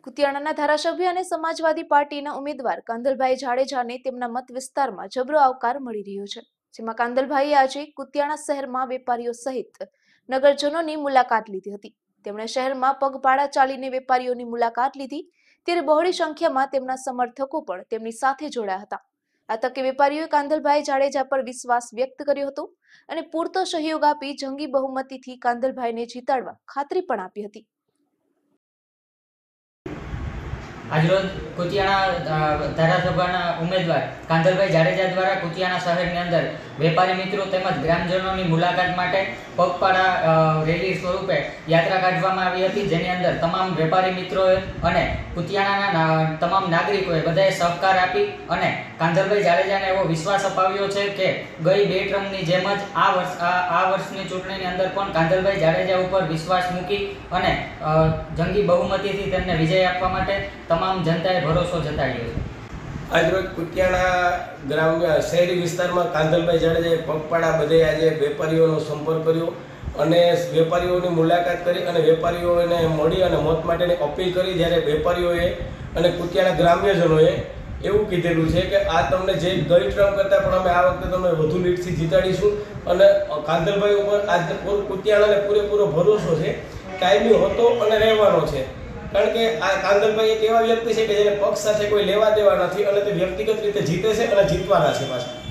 કુતિયાણાના ધારાસભ્ય અને સમાજવાદી પાર્ટીના ઉમેદવાર કાંદલભાઈ જાડેજાને તેમના મત વિસ્તારમાં જબરો આવકાર મળી રહ્યો છે, જેમાં કાંદલભાઈએ આજે કુતિયાણા શહેરમાં વેપારીઓ સહિત નગરજનોની મુલાકાત લીધી હતી। તેમણે શહેરમાં પગપાળા ચાલીને વેપારીઓની મુલાકાત લીધી, ત્યારે બહોળી સંખ્યામાં તેમના સમર્થકો પણ તેમની સાથે જોડાયા હતા। આ તકે વેપારીઓએ કાંદલભાઈ જાડેજા પર વિશ્વાસ વ્યક્ત કર્યો હતો અને પૂરતો સહયોગ આપી જંગી બહુમતીથી કાંદલભાઈને જીતાડવા ખાતરી પણ આપી હતી। આજરોજ કુતિયાણા ધારાસભાના ઉમેદવાર કાંદલભાઈ જાડેજા દ્વારા કુતિયાણા શહેરની અંદર વેપારી મિત્રો તેમજ ગ્રામજનોની મુલાકાત માટે પગપાળા રેલી સ્વરૂપે યાત્રા કાઢવામાં આવી હતી, જેની અંદર તમામ વેપારી મિત્રોએ અને કુતિયાણાના તમામ નાગરિકોએ બધાએ સહકાર આપી અને કાંદલભાઈ જાડેજાને એવો વિશ્વાસ અપાવ્યો છે કે ગઈ બે ટર્મની જેમ જ આ વર્ષની ચૂંટણીની અંદર પણ કાંદલભાઈ જાડેજા ઉપર વિશ્વાસ મૂકી અને જંગી બહુમતીથી તેમને વિજય આપવા માટે તમામ જનતાએ ભરોસો જતાવ્યો છે। આજરોજ કુતિયાણા ગ્રામ્ય શહેરી વિસ્તારમાં કાંદલભાઈ જાડેજાએ પગપાળા બધે આજે વેપારીઓનો સંપર્ક કર્યો અને વેપારીઓની મુલાકાત કરી અને વેપારીઓને મળી અને મત માટેની અપીલ કરી। જ્યારે વેપારીઓએ અને કુતિયાણા ગ્રામ્યજનોએ એવું કીધેલું છે કે આ તમને જે ગઈ ટર્મ કરતાં પણ અમે આ વખતે તમને વધુ લીડથી જીતાડીશું અને કાંદલભાઈ ઉપર આજ કુતિયાણાને પૂરેપૂરો ભરોસો છે, કાયમી હતો અને રહેવાનો છે। કારણ કે આ કાંદલભાઈ એક એવા વ્યક્તિ છે કે જેને પક્ષ સાથે કોઈ લેવા દેવા નથી અને તે વ્યક્તિગત રીતે જીતે છે અને જીતવાના છે પાછા।